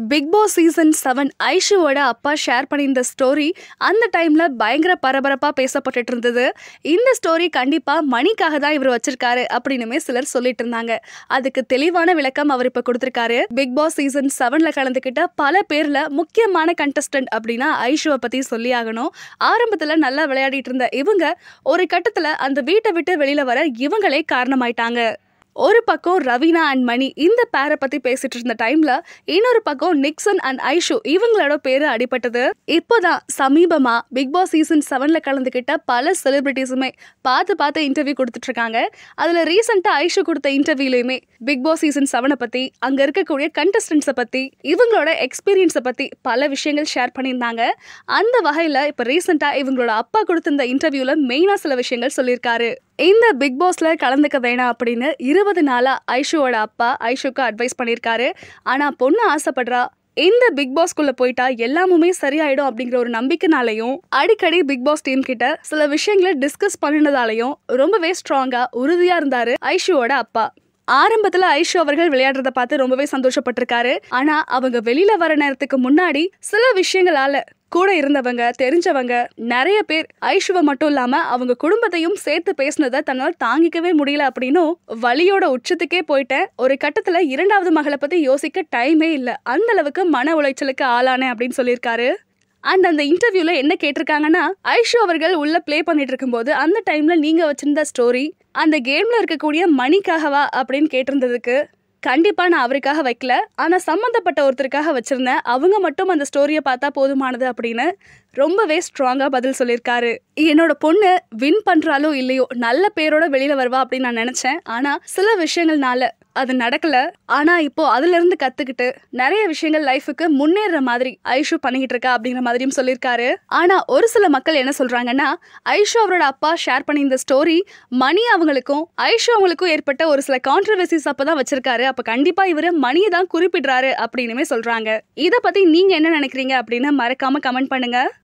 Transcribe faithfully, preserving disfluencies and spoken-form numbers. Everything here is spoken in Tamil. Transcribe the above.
பிக் பாஸ் சீசன் செவன் ஐஷுவோட அப்பா ஷேர் பண்ணியிருந்த ஸ்டோரி அந்த டைம்ல பயங்கர பரபரப்பா பேசப்பட்டுட்டு இருந்தது. இந்த ஸ்டோரி கண்டிப்பா மணிக்காக தான் இவர் வச்சிருக்காரு அப்படின்னுமே சிலர் சொல்லிட்டு இருந்தாங்க. அதுக்கு தெளிவான விளக்கம் அவர் இப்ப கொடுத்திருக்காரு. பிக் பாஸ் சீசன் செவன்ல கலந்துக்கிட்ட பல பேர்ல முக்கியமான கண்டஸ்டன்ட் அப்படின்னா ஐஷுவை பத்தி சொல்லி ஆகணும். ஆரம்பத்துல நல்லா விளையாடிட்டு இருந்த இவங்க ஒரு கட்டத்துல அந்த வீட்டை விட்டு வெளியில வர இவங்களே காரணமாயிட்டாங்க. ஒரு பக்கம் ரவீனா அண்ட் மணி இந்த பேரை பத்தி பேசிட்டு இருந்த டைம்ல இன்னொரு பக்கம் நிக்சன் அண்ட் ஐஷு இவங்களோட பேரு அடிபட்டது. இப்போதான் சமீபமா பிக் பாஸ் சீசன் செவன்ல கலந்துகிட்ட பல செலிபிரிட்டிஸுமே பார்த்து பார்த்து இன்டர்வியூ கொடுத்துட்டு இருக்காங்க. அதுல ரீசெண்டா ஐஷு கொடுத்த இன்டர்வியூலயுமே பிக் பாஸ் சீசன் செவனை பத்தி, அங்க இருக்கக்கூடிய கண்டஸ்டன்ஸை பத்தி, இவங்களோட எக்ஸ்பீரியன்ஸை பத்தி பல விஷயங்கள் ஷேர் பண்ணியிருந்தாங்க. அந்த வகையில இப்ப ரீசெண்டா இவங்களோட அப்பா கொடுத்திருந்த இன்டர்வியூல மெயினா சில விஷயங்கள் சொல்லியிருக்காரு. இந்த பிக் பாஸ்ல கலந்துக்க வேணாம் அப்படின்னு இருபது நாளா ஐஷுவோட அப்பா ஐஷுக்கு அட்வைஸ் பண்ணியிருக்காரு. ஆனா பொண்ணு ஆசைப்படுறா, இந்த பிக் பாஸ்குள்ள போயிட்டா எல்லாமுமே சரியாயிடும் அப்படிங்கிற ஒரு நம்பிக்கைனாலையும் அடிக்கடி பிக் பாஸ் டீம் கிட்ட சில விஷயங்களை டிஸ்கஸ் பண்ணினதாலையும் ரொம்பவே ஸ்ட்ராங்கா உறுதியா இருந்தாரு ஐஷுவோட அப்பா. ஆரம்பத்துல ஐஷு அவர்கள் விளையாடுறத பார்த்து ரொம்பவே சந்தோஷப்பட்டிருக்காரு. ஆனா அவங்க வெளியில வர நேரத்துக்கு முன்னாடி சில விஷயங்களால கூட இருந்தவங்க, தெரிஞ்சவங்க நிறைய பேர் ஐஷுவை மட்டும் இல்லாம அவங்க குடும்பத்தையும் சேர்த்து பேசினதை தன்னால் தாங்கிக்கவே முடியல அப்படின்னும் வலியோட உச்சத்துக்கே போயிட்டேன். ஒரு கட்டத்துல இரண்டாவது மகளை பத்தி யோசிக்க டைமே இல்ல, அந்த அளவுக்கு மன உளைச்சலுக்கு ஆளானேன் அப்படின்னு சொல்லியிருக்காரு. அண்ட் அந்த இன்டர்வியூல என்ன கேட்டிருக்காங்கன்னா, ஐஷு அவர்கள் உள்ள பிளே பண்ணிட்டு இருக்கும்போது அந்த டைம்ல நீங்க வச்சிருந்த ஸ்டோரி அந்த கேம்ல இருக்கக்கூடிய மணிக்காகவா அப்படின்னு கேட்டிருந்ததுக்கு, கண்டிப்பா நான் அவருக்காக வைக்கல, ஆனா சம்பந்தப்பட்ட ஒருத்தருக்காக வச்சிருந்தேன், அவங்க மட்டும் அந்த ஸ்டோரியை பார்த்தா போதுமானது அப்படின்னு ரொம்பவே ஸ்ட்ராங்கா பதில் சொல்லியிருக்காரு. என்னோட பொண்ணு வின் பண்றாலோ இல்லையோ நல்ல பேரோட வெளியில வருவா அப்படின்னு நான் நினைச்சேன். ஆனா சில விஷயங்கள்னால அது நடக்கல. ஆனா இப்போ அதுல இருந்து கத்துக்கிட்டு நிறைய விஷயங்கள் லைஃபுக்கு முன்னேற மாதிரி ஐஷு பண்ணிக்கிட்டு இருக்கா அப்படிங்கிற மாதிரியும் சொல்லியிருக்காரு. ஆனா ஒரு சில மக்கள் என்ன சொல்றாங்கன்னா, ஐஷு அவரோட அப்பா ஷேர் பண்ணி இந்த ஸ்டோரி மணி அவங்களுக்கும் ஐஷு அவங்களுக்கும் ஏற்பட்ட ஒரு சில கான்ட்ரவர்சிஸ் அப்பதான் வச்சிருக்காரு, அப்ப கண்டிப்பா இவரு மணியை தான் குறிப்பிடுறாரு அப்படின்னுமே சொல்றாங்க. இத பத்தி நீங்க என்ன நினைக்கிறீங்க அப்படின்னு மறக்காம கமெண்ட் பண்ணுங்க.